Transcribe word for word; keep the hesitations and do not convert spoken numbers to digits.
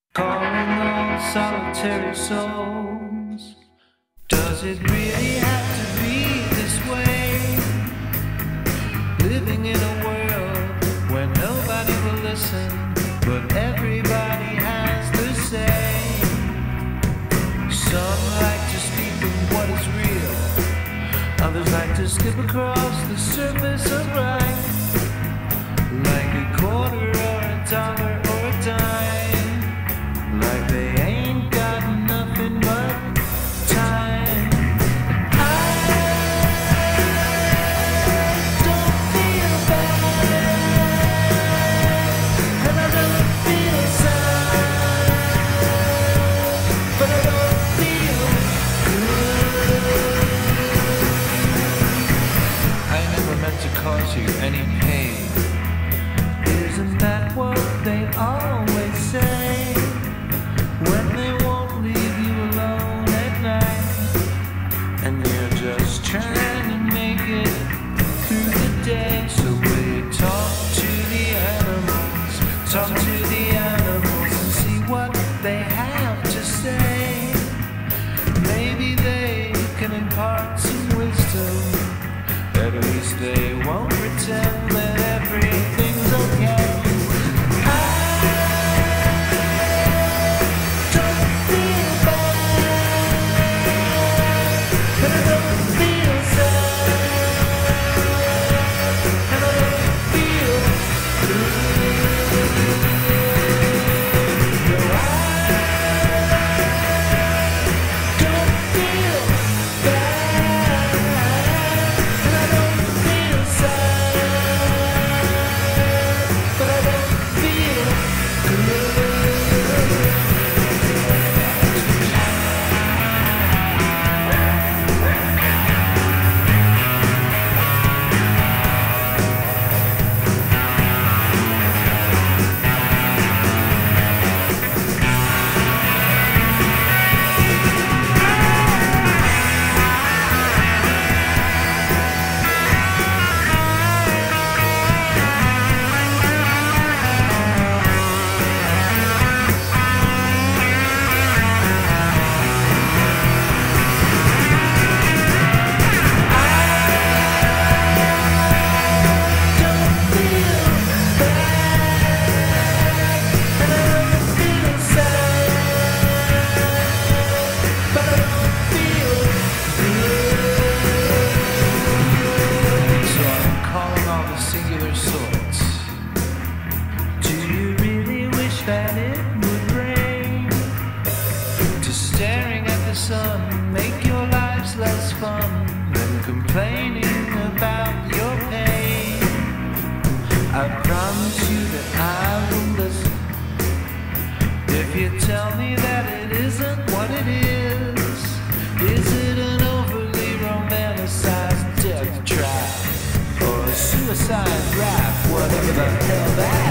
Calling all solitary souls. Does it really have to be this way? Living in a world where nobody will listen, but everybody has the same. Some like to speak of what is real, others like to skip across the surface of right, like a quarter or a dollar or a dime, like they ain't got nothing but time. I don't feel bad, and I don't feel sad, but I don't feel good. I never meant to cause you any pain. Isn't that what they always say when they won't leave you alone at night, and you're just trying to make it through the day? So will you talk to the animals, talk to the animals and see what they have to say? Maybe they can impart some wisdom. At least they won't pretend that everything's okay. That it would rain, to staring at the sun make your lives less fun than complaining about your pain. I promise you that I will listen if you tell me that it isn't what it is. Is it an overly romanticized death trap or a suicide rap, whatever the hell that